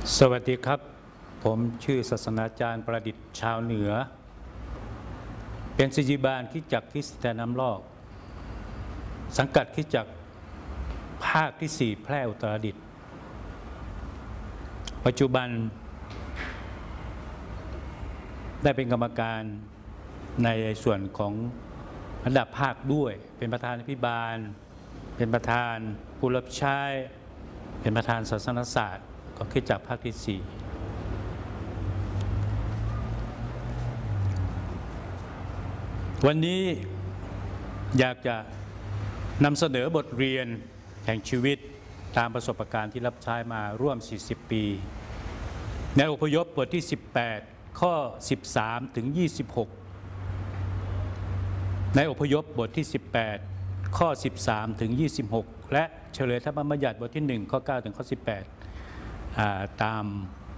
สวัสดีครับผมชื่อศาสนาจารย์ประดิษฐ์ชาวเหนือเป็นศิษยาบาลคริสตจักรคริสเตียนน้ำลอกสังกัดคริสตจักรภาคที่4แพร่อุตรดิตถ์ปัจจุบันได้เป็นกรรมการในส่วนของระดับภาคด้วยเป็นประธานอภิบาลเป็นประธานผู้รับใช้เป็นประธานศาสนศาสตร์ของคริสตจักรภาคที่4วันนี้อยากจะนำเสนอบทเรียนแห่งชีวิตตามประสบการณ์ที่รับใช้มาร่วม40ปีในอพยพบทที่18ข้อ13ถึง26ในอพยพบทที่18ข้อ13ถึง26และเฉลยธรรมบัญญัติบทที่1ข้อ9ถึงข้อ18ตาม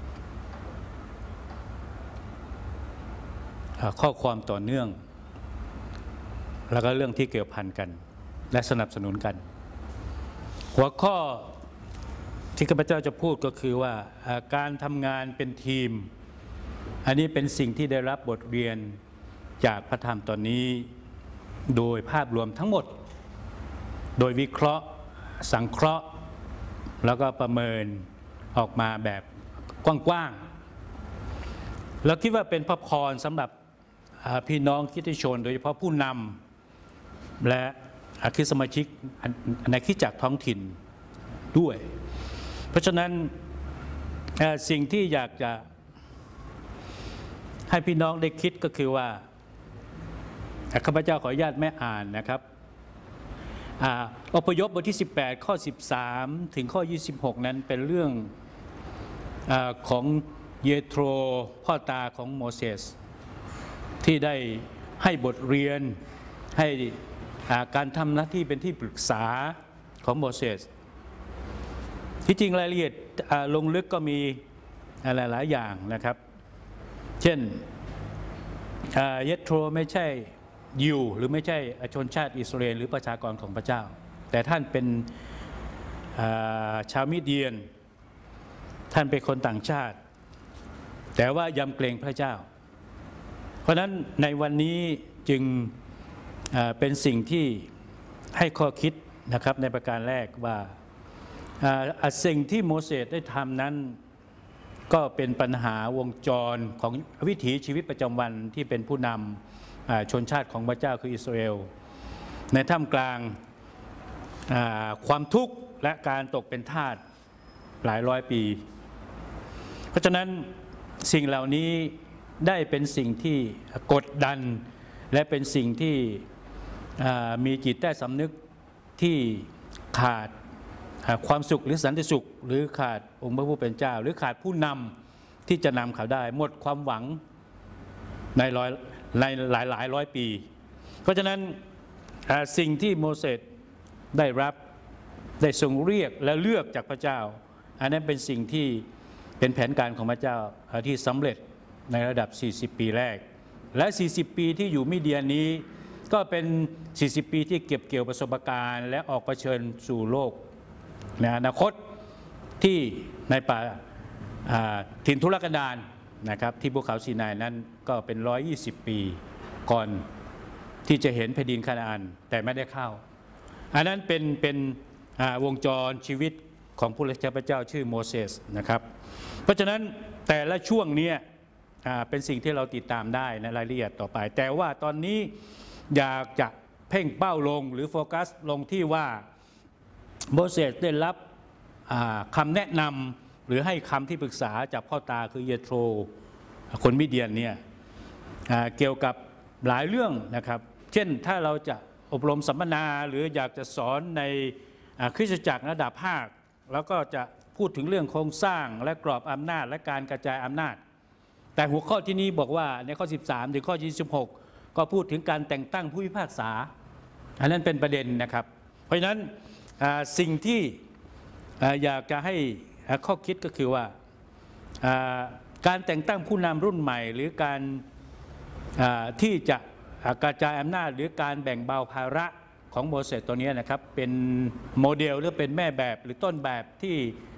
ข้อความต่อเนื่องแล้วก็เรื่องที่เกี่ยวพันกันและสนับสนุนกันหัวข้อที่ข้าพเจ้าจะพูดก็คือว่าการทำงานเป็นทีมอันนี้เป็นสิ่งที่ได้รับบทเรียนจากพระธรรมตอนนี้โดยภาพรวมทั้งหมดโดยวิเคราะห์สังเคราะห์แล้วก็ประเมินออกมาแบบกว้างๆแล้วคิดว่าเป็นพระพรสำหรับพี่น้องคริสตชนโดยเฉพาะผู้นำและคริสตสมาชิกในคริสตจักรท้องถิ่นด้วยเพราะฉะนั้นสิ่งที่อยากจะให้พี่น้องได้คิดก็คือว่าข้าพเจ้าขออนุญาตไม่อ่านนะครับอพยพบทที่18ข้อ13ถึงข้อ26นั้นเป็นเรื่องของเยโทรพ่อตาของโมเสสที่ได้ให้บทเรียนให้การทำหน้าที่เป็นที่ปรึกษาของโมเสสที่จริงรายละเอียดลงลึกก็มีหลายๆอย่างนะครับเช่นเยโทรไม่ใช่ยิวหรือไม่ใช่ชนชาติอิสราเอลหรือประชากรของพระเจ้าแต่ท่านเป็นชาวมิเดียนท่านเป็นคนต่างชาติแต่ว่ายำเกรงพระเจ้าเพราะฉะนั้นในวันนี้จึงเป็นสิ่งที่ให้ข้อคิดนะครับในประการแรกว่าสิ่งที่โมเสสได้ทำนั้นก็เป็นปัญหาวงจรของวิถีชีวิตประจำวันที่เป็นผู้นำชนชาติของพระเจ้าคืออิสราเอลในท่ามกลางความทุกข์และการตกเป็นทาสหลายร้อยปีเพราะฉะนั้นสิ่งเหล่านี้ได้เป็นสิ่งที่กดดันและเป็นสิ่งที่มีจิตใต้สำนึกที่ขาดความสุขหรือสันติสุขหรือขาดองค์พระผู้เป็นเจ้าหรือขาดผู้นำที่จะนำเขาได้หมดความหวังในหลายร้อยปีเพราะฉะนั้นสิ่งที่โมเสสได้รับได้ทรงเรียกและเลือกจากพระเจ้าอันนั้นเป็นสิ่งที่เป็นแผนการของพระเจ้าที่สำเร็จในระดับ40ปีแรกและ40ปีที่อยู่มิเดียนนี้ก็เป็น40ปีที่เก็บเกี่ยวประสบการณ์และออกเผชิญสู่โลกในอนาคตที่ในป่าถิ่นทุรกันดารนะครับที่ภูเขาซีนายนั้นก็เป็น120ปีก่อนที่จะเห็นแผ่นดินคานาอันแต่ไม่ได้เข้าอันนั้นเป็นวงจรชีวิตของผู้รับใช้พระเจ้าชื่อโมเสสนะครับเพราะฉะนั้นแต่ละช่วงนี้เป็นสิ่งที่เราติดตามได้ในรายละเอียดต่อไปแต่ว่าตอนนี้อยากจะเพ่งเป้าลงหรือโฟกัสลงที่ว่าโมเสสได้รับคำแนะนำหรือให้คำที่ปรึกษาจากพ่อตาคือเยโทรคนมิเดียนเนี่ยเกี่ยวกับหลายเรื่องนะครับเช่นถ้าเราจะอบรมสัมมนาหรืออยากจะสอนในคริสตจักรระดับภาคแล้วก็จะพูดถึงเรื่องโครงสร้างและกรอบอำนาจและการกระจายอำนาจแต่หัวข้อที่นี้บอกว่าในข้อ13ถึงข้อ26ก็พูดถึงการแต่งตั้งผู้พิพากษาอันนั้นเป็นประเด็นนะครับเพราะฉะนั้นสิ่งที่อยากจะให้ข้อคิดก็คือว่าการแต่งตั้งผู้นำรุ่นใหม่หรือการที่จะกระจายอำนาจหรือการแบ่งเบาภาระ ของโมเสสตัวนี้นะครับเป็นโมเดลหรือเป็นแม่แบบหรือต้นแบบที่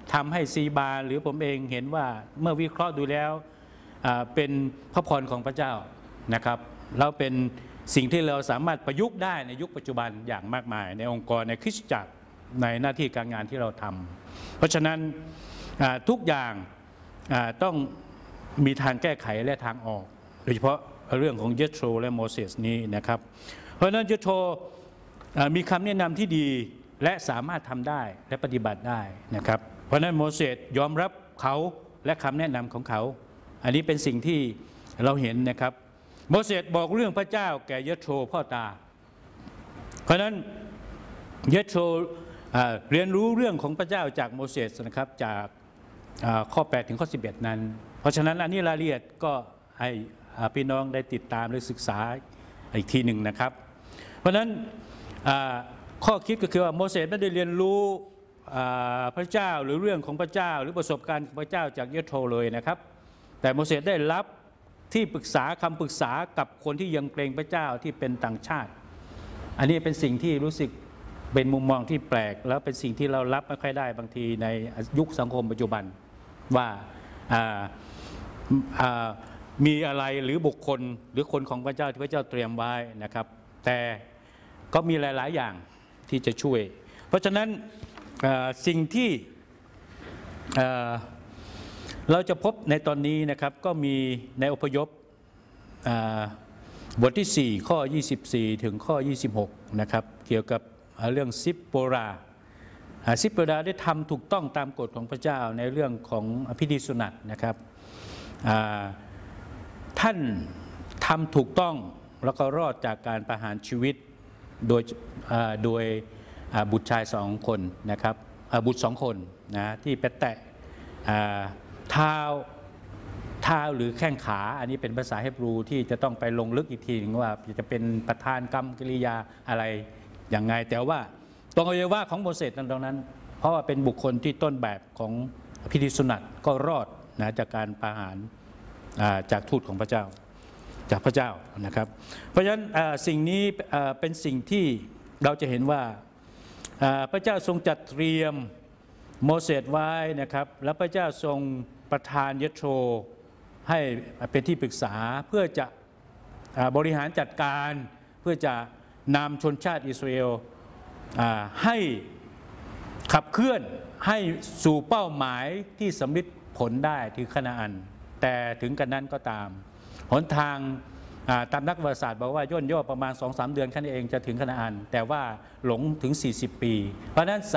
ทำให้ซีบาหรือผมเองเห็นว่าเมื่อวิเคราะห์ดูแล้วเป็นพระพรของพระเจ้านะครับแล้วเป็นสิ่งที่เราสามารถประยุกต์ได้ในยุคปัจจุบันอย่างมากมายในองค์กรในคริสตจักรในหน้าที่การงานที่เราทำเพราะฉะนั้นทุกอย่างต้องมีทางแก้ไขและทางออกโดยเฉพาะเรื่องของเยโทรและโมเสสนี้นะครับเพราะฉะนั้นเยโทรมีคำแนะนำที่ดีและสามารถทำได้และปฏิบัติได้นะครับเพราะฉะนั้นโมเสสยอมรับเขาและคำแนะนำของเขาอันนี้เป็นสิ่งที่เราเห็นนะครับโมเสสบอกเรื่องพระเจ้าแก่เยโทรพ่อตาเพราะฉะนั้นเยโทรเรียนรู้เรื่องของพระเจ้าจากโมเสสนะครับจากข้อ8ถึงข้อ11นั้นเพราะฉะนั้นอันนี้รายละเอียดก็ให้พี่น้องได้ติดตามหรือศึกษาอีกทีหนึ่งนะครับเพราะฉะนั้นข้อคิดก็คือว่าโมเสสไม่ได้เรียนรู้พระเจ้าหรือเรื่องของพระเจ้าหรือประสบการณ์ของพระเจ้าจากเยโทรเลยนะครับแต่โมเสสได้รับที่ปรึกษาคำปรึกษากับคนที่ยังเกรงพระเจ้าที่เป็นต่างชาติอันนี้เป็นสิ่งที่รู้สึกเป็นมุมมองที่แปลกแล้วเป็นสิ่งที่เรารับไม่ค่อยได้บางทีในยุคสังคมปัจจุบันว่ามีอะไรหรือบุคคลหรือคนของพระเจ้าที่พระเจ้าเตรียมไว้นะครับแต่ก็มีหลายๆอย่างที่จะช่วยเพราะฉะนั้นสิ่งที่เราจะพบในตอนนี้นะครับก็มีในอพยพบทที่4ข้อ24ถึงข้อ26นะครับเกี่ยวกับเรื่องซิปโปราได้ทำถูกต้องตามกฎของพระเจ้าในเรื่องของพิธีสุนัตนะครับท่านทำถูกต้องแล้วก็รอดจากการประหารชีวิตโดยบุตรชาย2 คนนะครับบุตร2 คนนะที่ไปแตะเท้าหรือแข้งขาอันนี้เป็นภาษาฮีบรูที่จะต้องไปลงลึกอีกทีนึงว่าจะเป็นประธานกรรมกิริยาอะไรอย่างไงแต่ว่าตรงอวัยวะของโมเสสตรงนั้นเพราะว่าเป็นบุคคลที่ต้นแบบของพิธีสุนัตก็รอดนะจากการประหารจากทูตของพระเจ้าจากพระเจ้านะครับเพราะฉะนั้นสิ่งนี้เป็นสิ่งที่เราจะเห็นว่าพระเจ้าทรงจัดเตรียมโมเสสไว้นะครับแล้วพระเจ้าทรงประทานเยโทรให้เป็นที่ปรึกษาเพื่อจะบริหารจัดการเพื่อจะนำชนชาติอิสราเอลให้ขับเคลื่อนให้สู่เป้าหมายที่สำเร็จผลได้ถึงคานาอันแต่ถึงกันนั้นก็ตามหนทางตามนักวิทยาศาสตร์บอกว่าย่นย่อประมาณ 2-3 เดือนแค่นี้เองจะถึงคานาอันแต่ว่าหลงถึง40 ปีเพราะฉะนั้น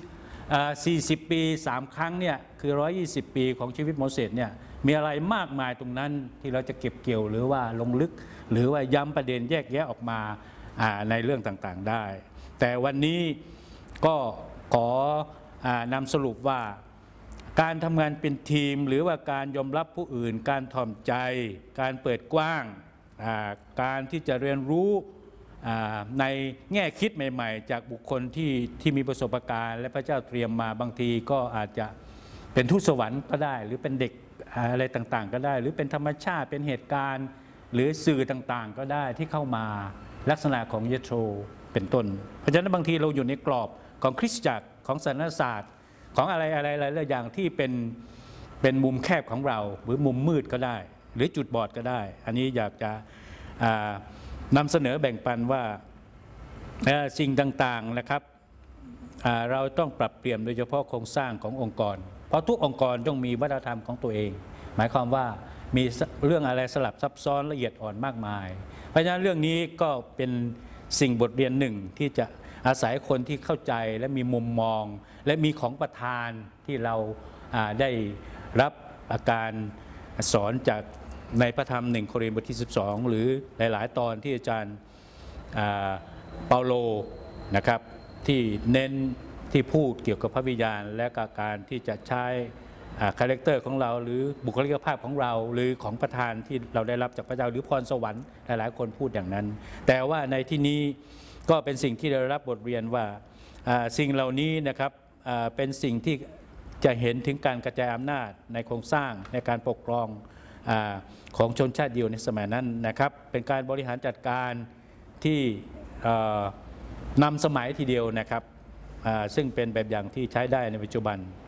40 ปี3 ครั้งเนี่ยคือ120 ปีของชีวิตโมเสสเนี่ยมีอะไรมากมายตรงนั้นที่เราจะเก็บเกี่ยวหรือว่าลงลึกหรือว่าย้ำประเด็นแยกแยะออกมาในเรื่องต่างๆได้แต่วันนี้ก็ขอนำสรุปว่าการทำงานเป็นทีมหรือว่าการยอมรับผู้อื่นการถ่อมใจการเปิดกว้างการที่จะเรียนรู้ในแง่คิดใหม่ๆจากบุคคลที่มีประสบการณ์และพระเจ้าเตรียมมาบางทีก็อาจจะเป็นทูตสวรรค์ก็ได้หรือเป็นเด็กอะไรต่างๆก็ได้หรือเป็นธรรมชาติเป็นเหตุการณ์หรือสื่อต่างๆก็ได้ที่เข้ามาลักษณะของเยโทรเป็นต้นเพราะฉะนั้นบางทีเราอยู่ในกรอบของคริสตจักรของศาสนศาสตร์ของอะไรหลายอย่างที่เป็นมุมแคบของเราหรือมุมมืดก็ได้หรือจุดบอดก็ได้อันนี้อยากจะนำเสนอแบ่งปันว่าสิ่งต่างๆนะครับเราต้องปรับเปลี่ยนโดยเฉพาะโครงสร้างขององค์กรเพราะทุกองค์กรต้องมีวัฒนธรรมของตัวเองหมายความว่ามีเรื่องอะไรสลับซับซ้อนละเอียดอ่อนมากมายเพราะฉะนั้นเรื่องนี้ก็เป็นสิ่งบทเรียนหนึ่งที่จะอาศัยคนที่เข้าใจและมีมุมมองและมีของประทานที่เราได้รับอาการสอนจากในพระธรรม1 โครินธ์บทที่12หรือหลายๆตอนที่อาจารย์เปาโลนะครับที่เน้นที่พูดเกี่ยวกับพระวิญญาณและการที่จะใช้คาแรคเตอร์ของเราหรือบุคลิกภาพของเราหรือของประทานที่เราได้รับจากพระเจ้าหรือพรสวรรค์หลายๆคนพูดอย่างนั้นแต่ว่าในที่นี้ก็เป็นสิ่งที่เรารับบทเรียนว่าสิ่งเหล่านี้นะครับเป็นสิ่งที่จะเห็นถึงการกระจายอำนาจในโครงสร้างในการปกครองของชนชาติยิวในสมัยนั้นนะครับเป็นการบริหารจัดการที่นำสมัยทีเดียวนะครับซึ่งเป็นแบบอย่างที่ใช้ได้ในปัจจุบัน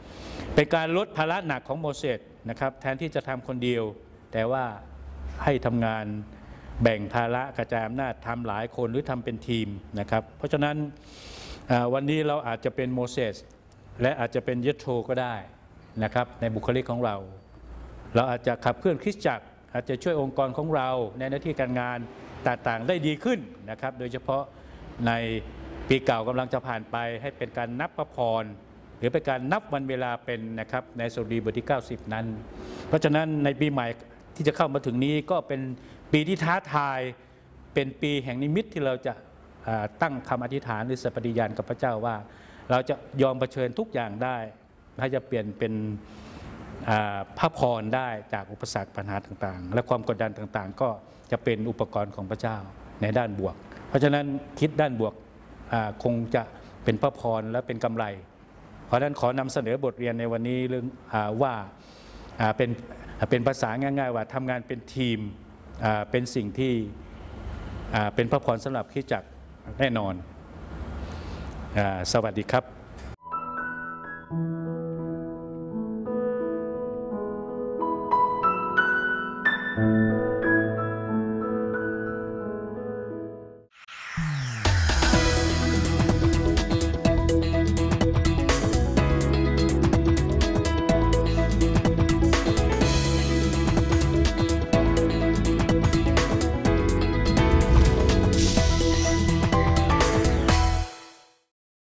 เป็นการลดภาระหนักของโมเสสนะครับแทนที่จะทำคนเดียวแต่ว่าให้ทำงานแบ่งภาระกระจายอำนาจทำหลายคนหรือทำเป็นทีมนะครับเพราะฉะนั้นวันนี้เราอาจจะเป็นโมเสสและอาจจะเป็นเยโธก็ได้นะครับในบุคลิกของเราอาจจะขับเคลื่อนคริสตจักรอาจจะช่วยองค์กรของเราในหน้าที่การงานต่างๆได้ดีขึ้นนะครับโดยเฉพาะในปีเก่ากำลังจะผ่านไปให้เป็นการนับพระพรหรือเป็นการนับวันเวลาเป็นนะครับในสดุดีบทที่90นั้นเพราะฉะนั้นในปีใหม่ที่จะเข้ามาถึงนี้ก็เป็นปีที่ท้าทายเป็นปีแห่งนิมิตที่เราจะตั้งคำอธิษฐานหรือสัตย์ปฏิญาณกับพระเจ้าว่าเราจะยอมเผชิญทุกอย่างได้ถ้าจะเปลี่ยนเป็นพระพรได้จากอุปสรรคปัญหาต่างๆและความกดดันต่างๆก็จะเป็นอุปกรณ์ของพระเจ้าในด้านบวกเพราะฉะนั้นคิดด้านบวกคงจะเป็นพระพรและเป็นกำไรเพราะฉะนั้นขอนำเสนอบทเรียนในวันนี้เรื่องว่าเป็นภาษาง่ายๆว่าทำงานเป็นทีมเป็นสิ่งที่เป็นพระพรสำหรับคริสตจักรแน่นอนสวัสดีครับ